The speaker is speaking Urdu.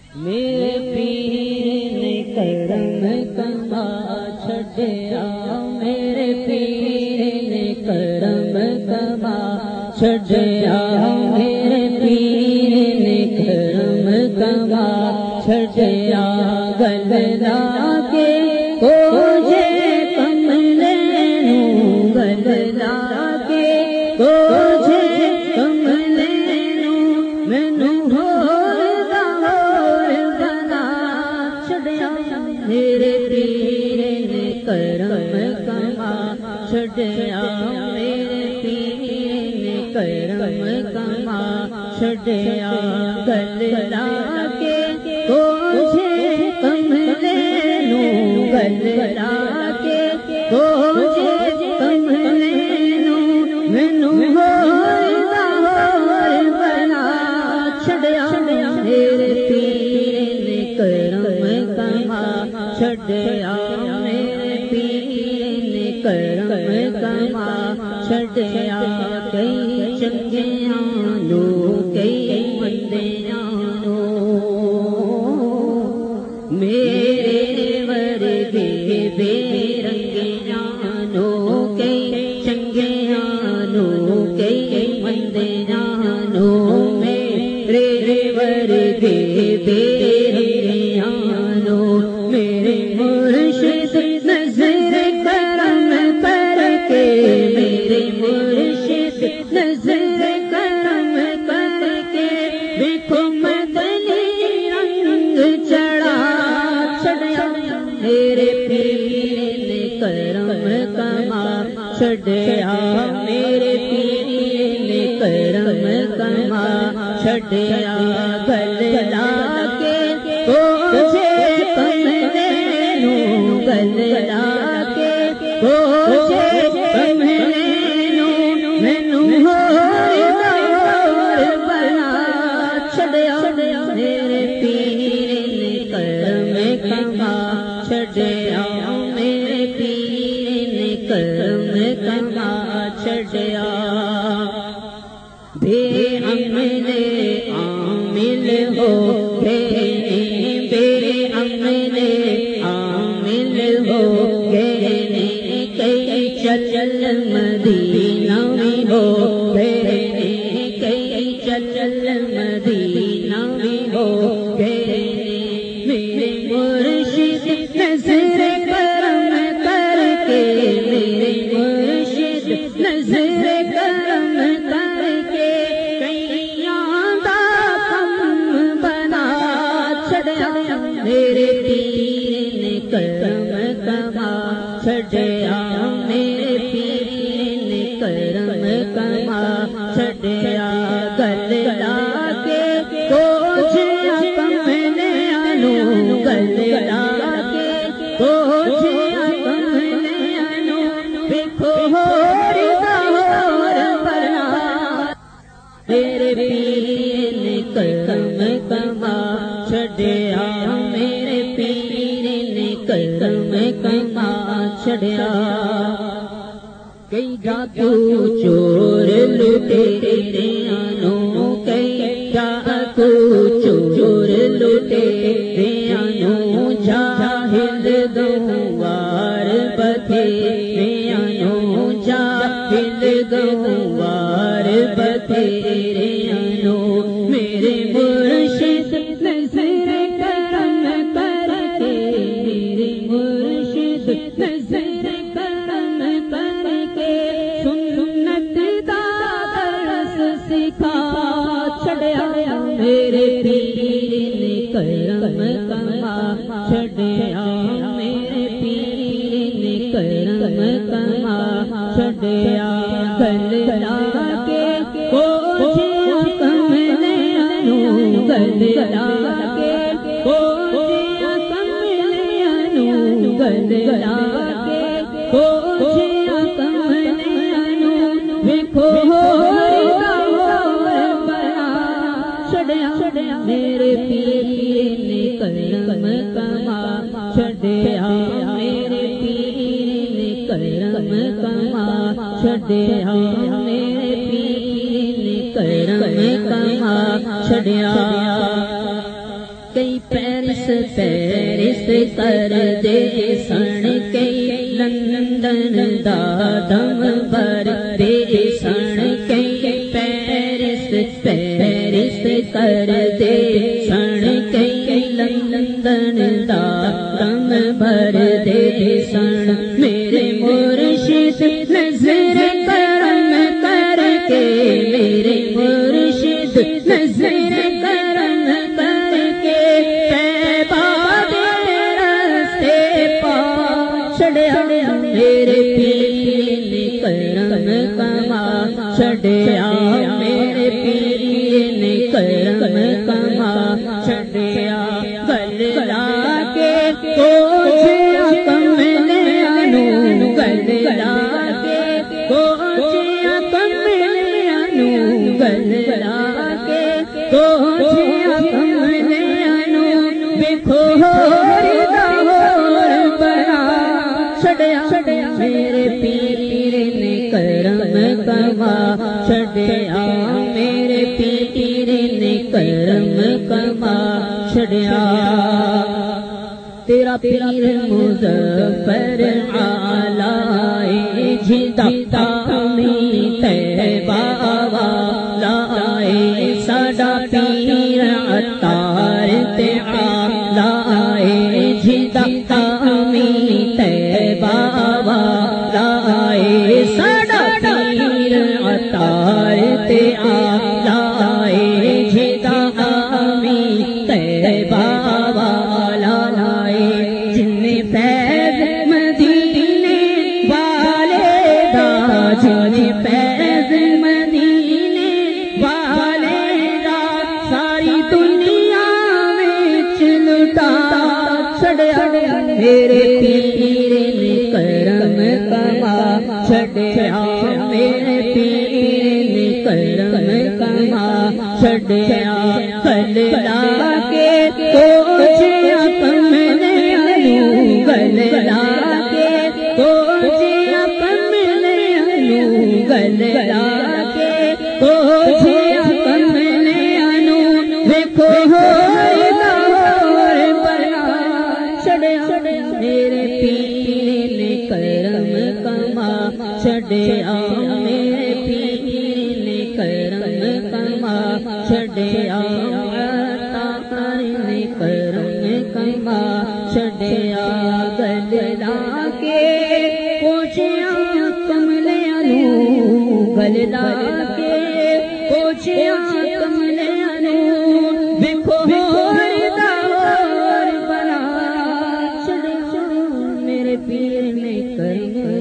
میرے پیر نے کرم کما چھڈیا، میرے پیر نے کرم کما چھڈیا، میرے پیر نے کرم کما چھڈیا، گل لا کے کوجے کملے نوں، گل لا کے کوجے کملے نوں، مینوں میرے پیر نے کرم کما چھڈیا، میرے پیر نے کرم کما چھڈیا، گل لا کے کوجے کملے نوں، گل لا کے کوجے کملے نوں، مینوں ہور بنا چھڈیا، میرے پیر نے کرم کما چھڈیا، میرے پیر نے کرم کما چھڈیا، کئی چنگیاں نوں کئی مندیاں نوں، میرے ورگے بے رنگیاں نوں، کئی چنگیاں نوں کئی مندیاں نوں، میرے ورگے بے رنگیاں نوں، میرے مرشد نظر کرم کر کے، میرے مرشد نظر کرم کر کے، دیکھو مدنی رنگ چڑھا چھڈیا، میرے پیر نے کرم کما چھڈیا، میرے پیر نے کرم کما چھڈیا، گل لا کے کوجے کملے نوں، گل لا کے کوجے کملے نوں، مینوں ہور بنا چھڈیا، میرے پیر نے کرم کما چھڈیا، میرے پیر نے کرم کما چھڈیا، بے عمل عامل ہو گئے، بے عمل عامل ہو گئے، کئی چل مدینہ میں ہو گئے، کئی چل مدینہ میں ہو گئے، میرے مرشد نظر کرم کر کے، میرے مرشد نظر کرم کر کے، کئیاں دا کم بنا چھڈیا، میرے پیر نے کرم کما چھڈیا، میرے پیر نے کرم کما چھڈیا، گل لا کے کوجے کملے نوں، گل لا کے کوجے کملے نوں، دیکھو ہور بنا، میرے پیر نے کرم کما چھڈیا، میرے پیر نے کرم کما چھڈیا، کئی ڈاکو چور لٹیریاں نوں، کئی ڈاکو چور لٹیریاں نوں، جاہل گنوار بتھیریاں نوں، جاہل گنوار بتھیریاں نوں، میرے مرشد نظر کرم کر کے، میرے مرشد نظر کرم کر کے، سنت دا درس سکھا چھڈیا، میرے پیر نے کرم کما چھڈیا، میرے پیر نے کرم کما چھڈیا، گل لا کے کوجے کملے نوں، گل لا کے کوجے کملے نوں، گل لا کے کوجے کملے نوں، ویکھو ہور بنا چھڈیا، میرے پیر نے کرم کما چھڈیا، میرے پیر نے کرم کما چھڈیا، میرے پیر نے کرم کما چھڈیا، کئی پیرس کر دے سن کے لندن دا دم بھر دے سن کے پیرس کر دے سن کے لندن دا دم بھر دے سن میرے مرشد نظر کرم کر کے میرے مرشد نظر کرم کر کے پیباب راستے پا چھڑیا میرے پیر نے کرم کما چھڑیا میرے پیر نے کرم کما چھڑیا گل لا کے کوچیا کملیاں نو گل لا کے کوچیا کملیاں نو گل لا کے کوچیا کملیاں نو ویکھو ہور بنا چھڑیا میرے پیر نے کرم کما چھڑیا میرے پیر نے کرم کما چھڑیا تیرا پیر مظفر آلائے جھدا تامی طیبہ والائے ساڈا پیر عطار تے آلائے جھدا تامی طیبہ والائے ساڈا پیر عطار تے آلائے جھدا تامی طیبہ میرے پیر نے کرم کما چھڑیا میرے پیر نے کرم کما چھڑیا گل لا کے کوچیا کملیاں نو گل لا کے کوچیا کملیاں نو گل لا کے کوچیا کملیاں نو ویکھو میرے پیر نے کرم کما چھڑیا میرے پیر نے کرم کما چھڑیا عطار نے کرم کما چھڑیا گل لا کے کوچیا کملیاں نو گل لا کے کوچیا کملیاں نو ویکھو پیر نے کرم